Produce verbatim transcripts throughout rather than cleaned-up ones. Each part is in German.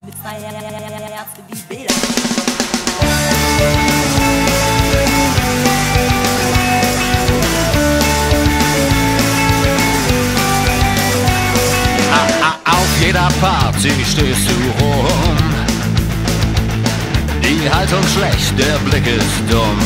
mit zwei Ärzte wie Bilder. Auf jeder Party stehst du rum. Die Haltung schlecht, der Blick ist dumm.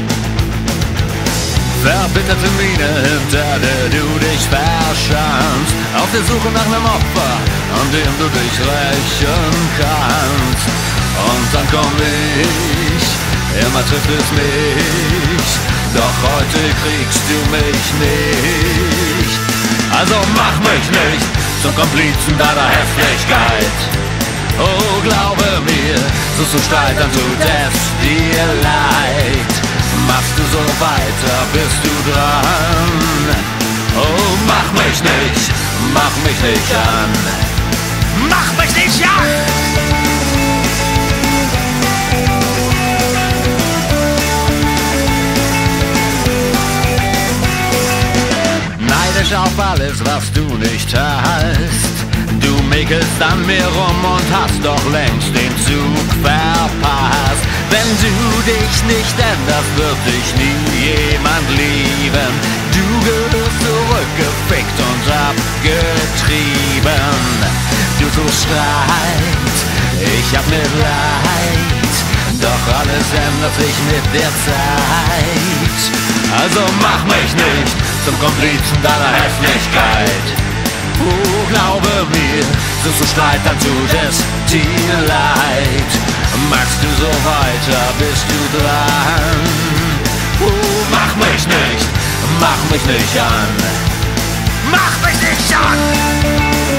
Verbitterte Miene, hinter der du dich verschanzt. Auf der Suche nach einem Opfer, an dem du dich rächen kannst. Und dann komm ich, immer trifft es mich. Doch heute kriegst du mich nicht. Also mach mich nicht zum Komplizen deiner Hässlichkeit. Oh, glaube mir, suchst du Streit, dann tut es dir leid. Machst du so weiter, bist du dran. Oh, mach mich nicht, mach mich nicht an. Mach mich nicht an! Neidisch auf alles, was du nicht hast. Du mäkelst an mir rum und hast doch längst den Zug verpasst. Wenn du dich nicht änderst, wird dich nie jemand lieben. Du gehörst zurückgefickt und abgetrieben. Du suchst Streit, ich hab Mitleid. Doch alles ändert sich mit der Zeit. Also mach mich nicht zum Komplizen deiner Hässlichkeit. Oh, glaube mir, suchst du Streit, dann tut es dir leid. Machst du so weiter, bist du dran. Oh, mach mich nicht, mach mich nicht an. Mach mich nicht an!